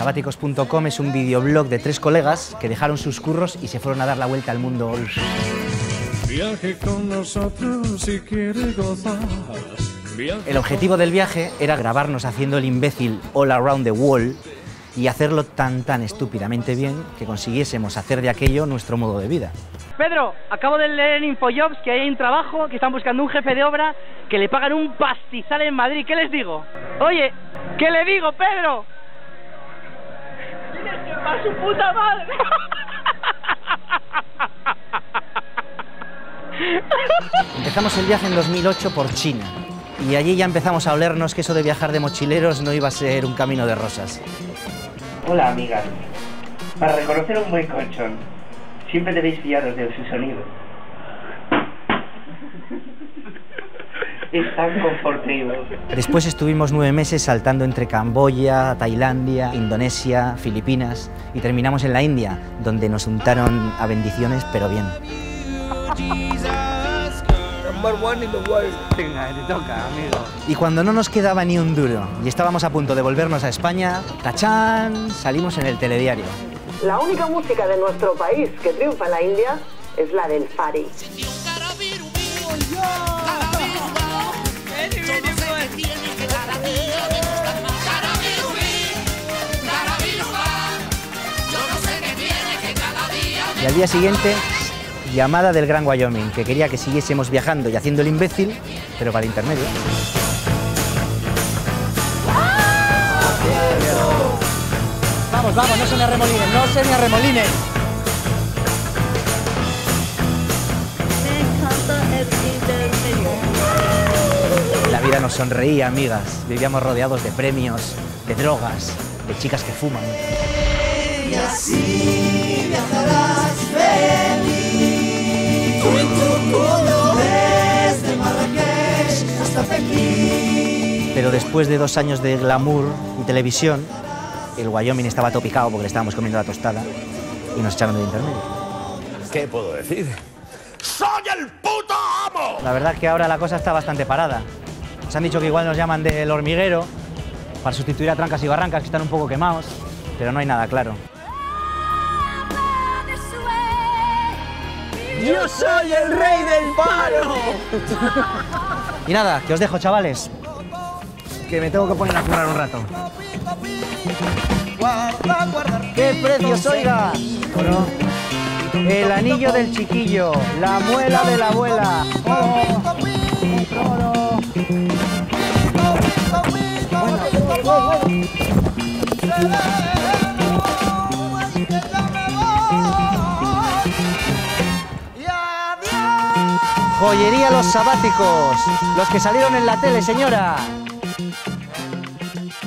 Losabáticos.com es un videoblog de 3 colegas que dejaron sus curros y se fueron a dar la vuelta al mundo. Viaje con nosotros si quiere gozar. El objetivo del viaje era grabarnos haciendo el imbécil all around the world y hacerlo tan estúpidamente bien que consiguiésemos hacer de aquello nuestro modo de vida. Pedro, acabo de leer en Infojobs que hay un trabajo, que están buscando un jefe de obra que le pagan un pastizal en Madrid. ¿Qué les digo? Oye, ¿qué le digo, Pedro? ¡Tienes que para su puta madre! Empezamos el viaje en 2008 por China y allí ya empezamos a olernos que eso de viajar de mochileros no iba a ser un camino de rosas. Hola, amigas. Para reconocer un buen colchón, siempre debéis fiaros de su sonido. Es tan confortable. Después estuvimos 9 meses saltando entre Camboya, Tailandia, Indonesia, Filipinas y terminamos en la India, donde nos untaron a bendiciones, pero bien. Venga, te toca, amigo. Y cuando no nos quedaba ni un duro y estábamos a punto de volvernos a España, ¡tachán!, salimos en el telediario. La única música de nuestro país que triunfa en la India es la del Fari. Y al día siguiente, llamada del Gran Wyoming, que quería que siguiésemos viajando y haciendo el imbécil, pero para el intermedio. Vamos, vamos, no se me arremolinen, no se me arremolinen. La vida nos sonreía, amigas. Vivíamos rodeados de premios, de drogas, de chicas que fuman. Y así viajarás feliz. Tú en tu mundo desde Marrakech hasta Pekín. Pero después de 2 años de glamour y televisión, el Wyoming estaba topicado porque le estábamos comiendo la tostada y nos echaron del intermedio. ¿Qué puedo decir? ¡Soy el puto amo! La verdad que ahora la cosa está bastante parada. Nos han dicho que igual nos llaman del hormiguero para sustituir a Trancas y Barrancas, que están un poco quemados, pero no hay nada claro. ¡Yo soy el rey del palo! Y nada, que os dejo, chavales, que me tengo que poner a currar un rato. ¡Qué precios, oiga! Bueno, el anillo del chiquillo, la muela de la abuela. Joyería Los Sabáticos, los que salieron en la tele, señora.